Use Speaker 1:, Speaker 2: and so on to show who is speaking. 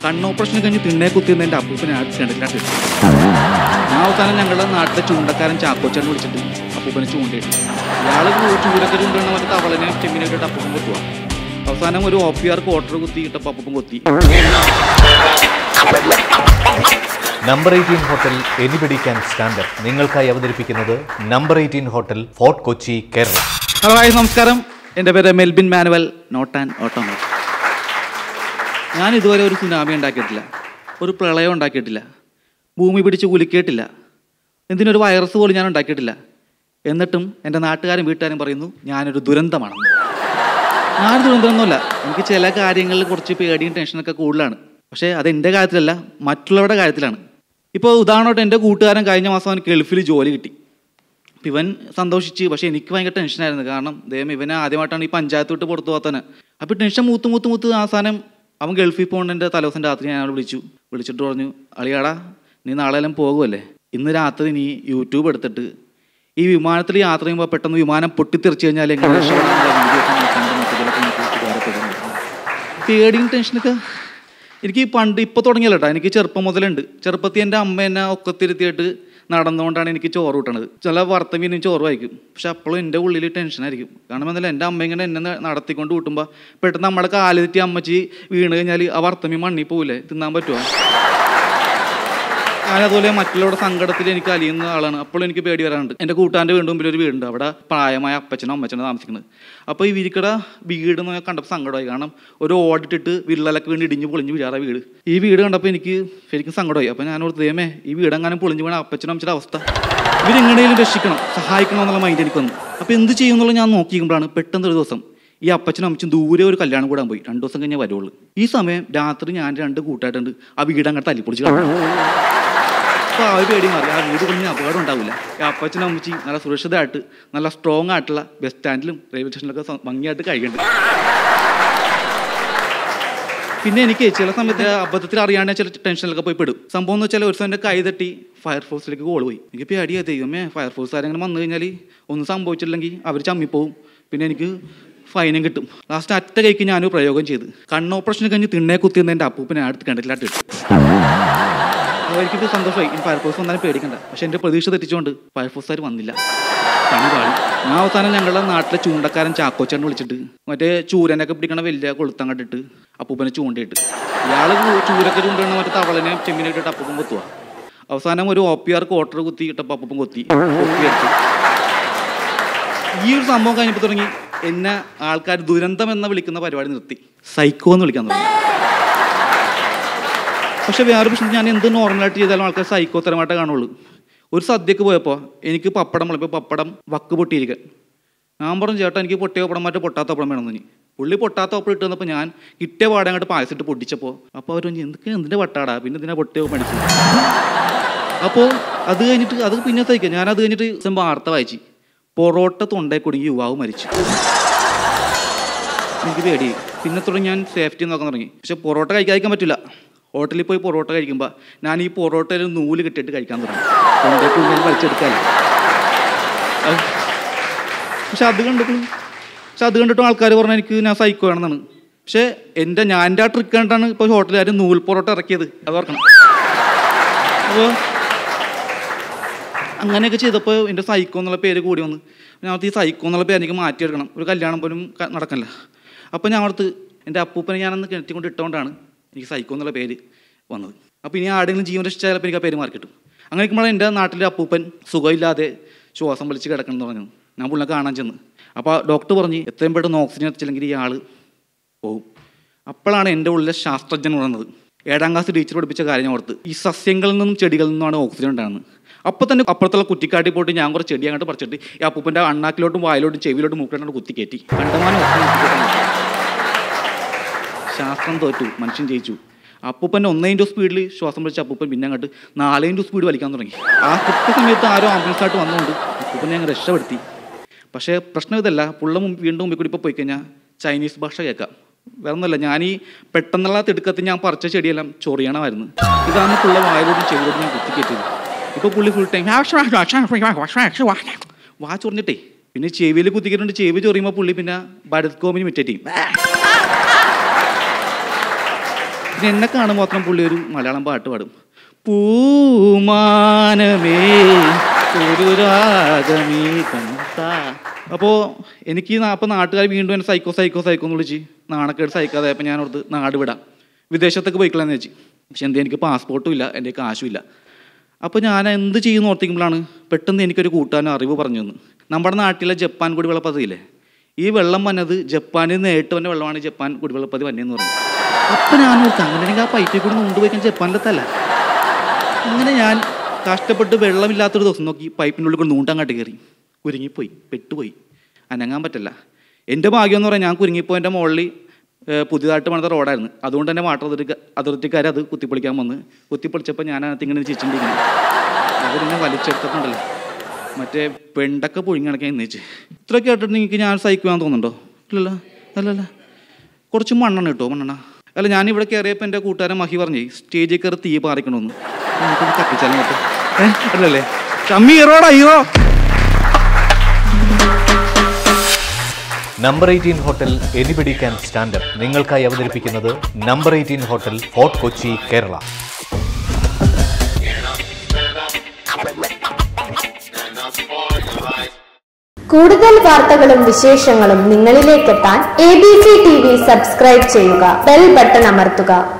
Speaker 1: കണ്ണോപ്പറേഷൻ കഴിഞ്ഞ് തിണ്ണെ കുത്തിയെന്ന് എൻ്റെ അപ്പൂപ്പനെ കണ്ടിട്ടില്ലാണ്ട് ഞാൻ അവസാനം ഞങ്ങളുടെ നാട്ടിലെ ചൂണ്ടക്കാരൻ ചാക്കോച്ചനെ വിളിച്ചിട്ട് അപ്പൂപ്പനെ ചൂണ്ടയിട്ട് ഇയാൾ ചൂരൊക്കെ ചൂണ്ടണ മറ്റേ തവളനെ ചെമ്മിനൊക്കെ ഇട്ട് അപ്പൂപ്പൻ കൊത്തുക. അവസാനം ഒരു OPR ക്വാർട്ടർ കുത്തി ഇട്ടപ്പോൾ അപ്പൂപ്പൻ കൊത്തി.
Speaker 2: Number 18 hotel anybody can stand up നിങ്ങൾക്കായി അവതരിപ്പിക്കുന്നത് number 18 hotel fort Kochi, Kerala.
Speaker 1: Hello hi, നമസ്കാരം. എൻ്റെ പേര് Melbin Manuel, not and automotive. ഞാൻ ഇതുവരെ ഒരു സുനാമി ഉണ്ടാക്കിയിട്ടില്ല, ഒരു പ്രളയം ഉണ്ടാക്കിയിട്ടില്ല, ഭൂമി പിടിച്ച് കുലുക്കിയിട്ടില്ല, എന്തിനൊരു വൈറസ് പോലും ഞാൻ ഉണ്ടാക്കിയിട്ടില്ല. എന്നിട്ടും എൻ്റെ നാട്ടുകാരും വീട്ടുകാരും പറയുന്നു ഞാനൊരു ദുരന്തമാണെന്ന്. ഞാൻ ദുരന്തമൊന്നുമില്ല. എനിക്ക് ചില കാര്യങ്ങളിൽ കുറച്ച് പേടിയും ടെൻഷനൊക്കെ കൂടുതലാണ്. പക്ഷേ അതെൻ്റെ കാര്യത്തിലല്ല, മറ്റുള്ളവരുടെ കാര്യത്തിലാണ്. ഇപ്പോൾ ഉദാഹരണമായിട്ട് എൻ്റെ കൂട്ടുകാരൻ കഴിഞ്ഞ മാസം അവന് ഗൾഫിൽ ജോലി കിട്ടി. അപ്പം ഇവൻ സന്തോഷിച്ച്. പക്ഷേ എനിക്ക് ഭയങ്കര ടെൻഷനായിരുന്നു. കാരണം ദൈവം ഇവനെ ആദ്യമായിട്ടാണ് ഈ പഞ്ചായത്ത് വിട്ട് പുറത്തു പോകാത്തന്നെ. അപ്പോൾ ടെൻഷൻ മൂത്ത് അവസാനം അവൻ ഗൾഫിൽ പോകുന്നതിൻ്റെ തലേദിവസം രാത്രി ഞാൻ വിളിച്ചിട്ട് പറഞ്ഞു, അളിയാടാ നീ നാളെ എല്ലാം പോകുമല്ലേ, ഇന്ന് രാത്രി നീ യൂട്യൂബ് എടുത്തിട്ട് ഈ വിമാനത്തിൽ യാത്ര ചെയ്യുമ്പോൾ പെട്ടെന്ന് വിമാനം പൊട്ടിത്തെറിച്ച് കഴിഞ്ഞാൽ എങ്ങനെ പേടിയും ടെൻഷനൊക്കെ എനിക്ക് ഇപ്പോൾ തുടങ്ങിയല്ലോ കേട്ടോ. എനിക്ക് ചെറുപ്പം മുതലുണ്ട്. ചെറുപ്പത്തിൽ എൻ്റെ അമ്മ എന്നെ ഒക്കത്തിരുത്തിയിട്ട് നടന്നുകൊണ്ടാണ് എനിക്ക് ചോറ് കിട്ടണത്. ചില വറുത്ത മീനും ചോറ് വായിക്കും. പക്ഷെ അപ്പോഴും എൻ്റെ ഉള്ളിൽ ടെൻഷനായിരിക്കും. കാരണം എന്നല്ല, എൻ്റെ അമ്മ ഇങ്ങനെ എന്നെ നടത്തിക്കൊണ്ട് കൂട്ടുമ്പോൾ പെട്ടെന്ന് നമ്മുടെ കാല് തെറ്റി അമ്മച്ചി വീണ് കഴിഞ്ഞാൽ ആ വറുത്ത മീൻ മണ്ണി പോവില്ലേ, തിന്നാൻ പറ്റുമോ? ഞാനതുപോലെ മറ്റുള്ളവരുടെ സങ്കടത്തിൽ എനിക്ക് അലിയുന്ന ആളാണ്. അപ്പോൾ എനിക്ക് പേടി വരാറുണ്ട്. എൻ്റെ കൂട്ടാൻ്റെ വീണ്ടും മുമ്പിൽ ഒരു വീടുണ്ട്. അവിടെ പ്രായമായ അപ്പച്ചനോ അമ്മച്ചനോ താമസിക്കുന്നത്. അപ്പോൾ ഈ വീരിക്കട വീട് കണ്ടപ്പോൾ സങ്കടമായി. കാരണം ഒരു ഓടിട്ടിട്ട് വിള്ളലൊക്കെ വീണ് ഇടിഞ്ഞ് പൊളിഞ്ഞ് വീഴാറ വീട്. ഈ വീട് കണ്ടപ്പോൾ എനിക്ക് ശരിക്കും സങ്കടമായി. അപ്പോൾ ഞാനോട് ദൈവമേ, ഈ വീടെങ്ങാനും പൊളിഞ്ഞ് വീണ അപ്പച്ചനും അമ്മച്ചിയുടെ അവസ്ഥ, ഇവരെങ്ങനെയും രക്ഷിക്കണം, സഹായിക്കണം എന്നുള്ള മൈൻഡ് എനിക്ക് വന്നു. അപ്പോൾ എന്ത് ചെയ്യും എന്നുള്ളത് ഞാൻ നോക്കിക്കുമ്പോഴാണ് പെട്ടെന്ന് ഒരു ദിവസം ഈ അപ്പച്ചനും അമ്മച്ചും ദൂരെ ഒരു കല്യാണം കൂടാൻ പോയി. 2 ദിവസം കഴിഞ്ഞാൽ വരുള്ളൂ. ഈ സമയം രാത്രി ഞാൻ 2 കൂട്ടായിട്ടുണ്ട് ആ വീട് അങ്ങോട്ട് തല്ലിപ്പൊളിച്ച് കാണും. അപ്പോൾ ആ ഒരു പേടി മാറി. ആ വീട് കൊണ്ടിന് അപകടം ഉണ്ടാവില്ല. ഈ അപ്പച്ചനും അമ്മച്ചി നല്ല സുരക്ഷിതമായിട്ട് നല്ല സ്ട്രോങ് ആയിട്ടുള്ള ബസ് സ്റ്റാൻഡിലും റെയിൽവേ സ്റ്റേഷനിലൊക്കെ ഭംഗിയായിട്ട് കഴിയുന്നുണ്ട്. പിന്നെ എനിക്ക് ചില സമയത്ത് അബദ്ധത്തിൽ അറിയാണ്ട് ചില ടെൻഷനിലൊക്കെ പോയി പെടും. സംഭവം എന്ന് വെച്ചാൽ ഒരു ദിവസം എൻ്റെ കൈ തട്ടി ഫയർഫോഴ്സിലേക്ക് കോൾ പോയി. എനിക്ക് പേടിയായി. ദൈവമേ, ഫയർഫോഴ്സ് ആരെങ്കിലും വന്നു കഴിഞ്ഞാൽ ഒന്നും സംഭവിച്ചില്ലെങ്കിൽ അവർ ചമ്മിപ്പോവും, പിന്നെ എനിക്ക് ഫൈനും കിട്ടും. ലാസ്റ്റ് അറ്റ കൈക്ക് ഞാനൊരു പ്രയോഗം ചെയ്ത് കണ്ണോപ്പറേഷൻ കഴിഞ്ഞ് തിണ്ണെ കുത്തിയെന്ന് എൻ്റെ അപ്പൂപ്പനെ അടുത്ത് കണ്ടിട്ടില്ലാട്ട് ഇട്ടു. അപ്പോൾ എനിക്കിപ്പോൾ സന്തോഷമായി. ഇനി ഫയർഫോഴ്സ് വന്നാലും പേടിക്കണ്ട. പക്ഷേ എൻ്റെ പ്രതീക്ഷ തെറ്റിച്ചുകൊണ്ട് ഫയർഫോഴ്സുകാർ വന്നില്ല. പണി പാടി. ഞാൻ അവസാനം ഞങ്ങളുടെ നാട്ടിലെ ചൂണ്ടക്കാരൻ ചാക്കോച്ചനെ വിളിച്ചിട്ട് മറ്റേ ചൂരനൊക്കെ പിടിക്കണ വലിയ കൊളുത്തം കണ്ടിട്ട് അപ്പൂപ്പനെ ചൂണ്ടയിട്ട് ഇയാൾ ചൂരൊക്കെ ചൂണ്ടണ മറ്റേ തവളനെ ചെമ്മിനൊക്കെ ഇട്ട് അപ്പൂപ്പൻ കൊത്തുക. അവസാനം ഒരു OPR ക്വാർട്ടർ കുത്തി ഇട്ടപ്പോൾ അപ്പൂപ്പൻ കൊത്തി അടിച്ചു. ഈ ഒരു സംഭവം കഴിഞ്ഞപ്പോൾ തുടങ്ങി എന്നെ ആൾക്കാർ ദുരന്തം എന്ന് വിളിക്കുന്ന പരിപാടി നിർത്തി സൈക്കോ എന്ന് വിളിക്കാൻ തുടങ്ങി. പക്ഷെ വേറെ പ്രശ്നം, ഞാൻ എന്ത് നോർമലായിട്ട് ചെയ്താലും ആൾക്കാർ സൈക്കോ തരമായിട്ടേ കാണുള്ളൂ. ഒരു സദ്യക്ക് പോയപ്പോൾ എനിക്ക് പപ്പടം വിളപ്പോൾ പപ്പടം വക്ക് പൊട്ടിയിരിക്കാൻ. ഞാൻ പറഞ്ഞു, ചേട്ടാ എനിക്ക് പൊട്ടിയ പപ്പടം മറ്റേ പൊട്ടാത്ത പപ്പടം വേണമെന്ന്. പുള്ളി പൊട്ടാത്ത പപ്പടം ഇട്ട് വന്നപ്പോൾ ഞാൻ കിട്ടിയ പാടെ അങ്ങോട്ട് പായസിട്ട് പൊട്ടിച്ചപ്പോൾ അപ്പോൾ അവർ എന്തിൻ്റെ വട്ടാടാ, പിന്നെ ഇതിനെ പൊട്ടിയോ പഠിച്ചു. അപ്പോൾ അത് കഴിഞ്ഞിട്ട് അത് പിന്നെ സഹിക്കാം. ഞാനത് കഴിഞ്ഞിട്ട് വാർത്ത വായിച്ചു, പൊറോട്ട തൊണ്ടയിൽ കുടുങ്ങി യുവാവ് മരിച്ചു. എനിക്ക് പേടി. പിന്നെ തുടങ്ങി ഞാൻ സേഫ്റ്റി നോക്കാൻ തുടങ്ങി. പക്ഷെ പൊറോട്ട കഴിക്കാതിരിക്കാൻ പറ്റില്ല. ഹോട്ടലിൽ പോയി പൊറോട്ട കഴിക്കുമ്പോൾ ഞാൻ ഈ പൊറോട്ടയിൽ നൂല് കെട്ടിയിട്ട് കഴിക്കാൻ തുടങ്ങി. തൊണ്ടയിൽ കുടുങ്ങി വലിച്ചെടുക്കാൻ. പക്ഷെ അത് കണ്ടിട്ടും ആൾക്കാർ പറഞ്ഞാൽ എനിക്ക് ഞാൻ സൈക്കോ ആണെന്നാണ്. പക്ഷേ എൻ്റെ ആ ട്രിക്ക് കണ്ടാണ് ഇപ്പോൾ ഹോട്ടലുകാർ നൂൽ പൊറോട്ട ഇറക്കിയത്. അത് ഓർക്കണം. അപ്പോൾ അങ്ങനെയൊക്കെ ചെയ്തപ്പോൾ എൻ്റെ സൈക്കോ എന്നുള്ള പേര് കൂടി വന്നു. ഞാൻ ഈ സൈക്കോ എന്നുള്ള പേര് എനിക്ക് മാറ്റിയെടുക്കണം. ഒരു കല്യാണം പോലും നടക്കണില്ല. അപ്പോൾ ഞാൻ അടുത്ത് എൻ്റെ അപ്പൂപ്പനെ ഞാനന്ന് കിണറ്റിക്കൊണ്ട് ഇട്ടുകൊണ്ടാണ് എനിക്ക് സൈക്കോ എന്നുള്ള പേര് വന്നത്. അപ്പോൾ ഇനി ആരെങ്കിലും ജീവൻ രക്ഷിച്ചാൽ ചിലപ്പോൾ എനിക്ക് ആ പേര് മാറി കിട്ടും. അങ്ങനെ ഇരിക്കുമ്പോൾ എൻ്റെ നാട്ടിലെ അപ്പൂപ്പൻ സുഖമില്ലാതെ ശ്വാസം വലിച്ച് കിടക്കണമെന്ന് പറഞ്ഞു. ഞാൻ പുള്ളിനെ കാണാൻ ചെന്ന്. അപ്പോൾ ഡോക്ടർ പറഞ്ഞ് എത്രയും പെട്ടെന്ന് ഓക്സിജൻ എത്തിച്ചില്ലെങ്കിൽ ഈ ആൾ പോകും. അപ്പോഴാണ് എൻ്റെ ഉള്ളിലെ ശാസ്ത്രജ്ഞൻ പറയുന്നത്, 7ാം ക്ലാസ് ടീച്ചർ പഠിപ്പിച്ച കാര്യം ഞാൻ ഓർത്ത്, ഈ സസ്യങ്ങളിൽ നിന്നും ചെടികളിൽ നിന്നുമാണ് ഓക്സിജൻ ഉണ്ടാകുന്നത്. അപ്പോൾ തന്നെ അപ്പുറത്തുള്ള കുറ്റിക്കാട്ടിൽ പോയിട്ട് ഞാൻ കുറച്ച് ചെടി അങ്ങോട്ട് പറിച്ചിട്ട് ഈ അപ്പൂപ്പൻ്റെ അണ്ണാക്കിലോട്ടും വായിലോട്ടും ചെവിയിലോട്ടും മൂക്കിലോട്ടും കുത്തി കയറ്റി. കണ്ടമാനം ശാസ്ത്രം തോറ്റു, മനുഷ്യൻ ജയിച്ചു. അപ്പൂപ്പൻ്റെ 1 സ്പീഡിൽ ശ്വാസം വലിച്ച അപ്പൂപ്പൻ പിന്നെ അങ്ങോട്ട് 4 സ്പീഡ് വലിക്കാൻ തുടങ്ങി. ആ കൃത്യസമയത്ത് ആരോ ആംബുലൻസായിട്ട് വന്നുകൊണ്ട് അപ്പൂപ്പനെ ഞങ്ങൾ രക്ഷപ്പെടുത്തി. പക്ഷേ പ്രശ്നം ഇതല്ല, പുള്ള വീണ്ടും മുമ്പിൽ കൂടി ഇപ്പോൾ പോയി കഴിഞ്ഞാൽ ചൈനീസ് ഭാഷ കേൾക്കാം. വേറെ ഒന്നുമല്ല, ഞാൻ ഈ പെട്ടെന്നുള്ള തിടുക്കത്തിൽ ഞാൻ പറിച്ച ചെടിയെല്ലാം ചൊറിയണമായിരുന്നു. ഇതാണ് പുള്ള വായിലോട്ടും ചെവിയിലോട്ടും ഞാൻ കുത്തിക്കയറ്റിയത്. ഇപ്പോൾ പുള്ളി ഫുൾ ടൈം വാ ചൊറിഞ്ഞിട്ടേ പിന്നെ ചെവിയിൽ കുത്തിക്കിട്ടുണ്ട്. ചെവി ചൊറിയുമ്പോൾ പുള്ളി പിന്നെ ഭരത് കോമിന് മിറ്റേറ്റി പിന്നെ എന്നെ കാണുമ്പോൾ മാത്രം പുള്ളി ഒരു മലയാളം പാട്ട് പാടും. പൂമാനമേ ഒരു രാഗമേ കണ്ടാ. അപ്പോൾ എനിക്ക് അപ്പോൾ നാട്ടുകാർ വീണ്ടും എന്നെ സൈക്കോ എന്ന് വിളിച്ച് നാണക്കേട് സഹിക്കാതെ അപ്പോൾ ഞാൻ ഓർത്ത് നാട് വിടാം, വിദേശത്തൊക്കെ പോയിക്കളെന്ന് വെച്ച്. പക്ഷെ എന്താ എനിക്ക് പാസ്പോർട്ടും ഇല്ല, എൻ്റെ കാശും ഇല്ല. അപ്പോൾ ഞാൻ എന്ത് ചെയ്യുന്നു ഓർത്തിക്കുമ്പോഴാണ് പെട്ടെന്ന് എനിക്കൊരു കൂട്ടുകാരൻ അറിവ് പറഞ്ഞു തന്നു. നമ്മുടെ നാട്ടിലെ ജപ്പാൻ കുടിവെള്ള പദ്ധതിയില്ലേ, ഈ വെള്ളം വന്നത് ജപ്പാനിൽ നിന്ന് നേരിട്ട് വന്ന വെള്ളമാണ് ജപ്പാൻ കുടിവെള്ള പദ്ധതി വന്നതെന്ന് പറഞ്ഞു. അപ്പോൾ ഞാൻ ഓർത്ത് അങ്ങനെയാണെങ്കിൽ ആ പൈപ്പിൽ കൂടി കൊണ്ടുപോയിക്കാൻ ജപ്പാനിലെത്തല്ല. അങ്ങനെ ഞാൻ കഷ്ടപ്പെട്ട് വെള്ളമില്ലാത്തൊരു ദിവസം നോക്കി പൈപ്പിൻ്റെ ഉള്ളിൽ കൊണ്ട് നൂണ്ടങ്ങാട്ട് കയറി കുരുങ്ങിപ്പോയി, പെട്ടുപോയി, അനങ്ങാൻ പറ്റില്ല. എൻ്റെ ഭാഗ്യം എന്ന് പറഞ്ഞാൽ ഞാൻ കുരുങ്ങിപ്പോൾ എൻ്റെ മുകളിൽ പുതിയതായിട്ട് പണിത റോഡായിരുന്നു. അതുകൊണ്ട് തന്നെ വാട്ടർ അതോറിറ്റിക്കാർ അത് കുത്തിപ്പൊളിക്കാൻ വന്ന് കുത്തിപ്പൊളിച്ചപ്പോൾ ഞാൻ അതിനകത്ത് ഇങ്ങനെ ചിരിച്ചിട്ടിരിക്കുന്നു. അവരിങ്ങനെ വലിച്ചെടുത്തിട്ടുണ്ടല്ലോ, മറ്റേ പെണ്ടൊക്കെ പൊഴിഞ്ഞ് കിടക്കാൻ എന്നേച്ച്. ഇത്രയൊക്കെ ആയിട്ട് നിങ്ങൾക്ക് ഞാൻ സഹിക്കുവാൻ തോന്നുന്നുണ്ടോ? ഇല്ലല്ലോ, അല്ലല്ല. കുറച്ച് മണ്ണെണ്ണ കിട്ടുമോ? മണ്ണെണ്ണ അല്ല, ഞാനിവിടെ കയറിയപ്പോൾ എൻ്റെ കൂട്ടുകാരൻ മഹി പറഞ്ഞേ സ്റ്റേജിൽ കയറി തീ പാറിക്കണമെന്ന്. നമുക്കൊന്ന് കത്തിച്ചാലും കേട്ടോ, അല്ലല്ലേ? ഷമ്മി ഹീറോടാ, hero.
Speaker 2: Number 18 hotel anybody can stand up നിങ്ങൾക്കായി അവതരിപ്പിക്കുന്നത് number 18 hotel, fort Kochi, Kerala.
Speaker 3: കൂടുതൽ വാർത്തകളും വിശേഷങ്ങളും നിങ്ങളിലേക്കെത്താൻ ABC TV സബ്സ്ക്രൈബ് ചെയ്യുക, ബെൽ ബട്ടൺ അമർത്തുക.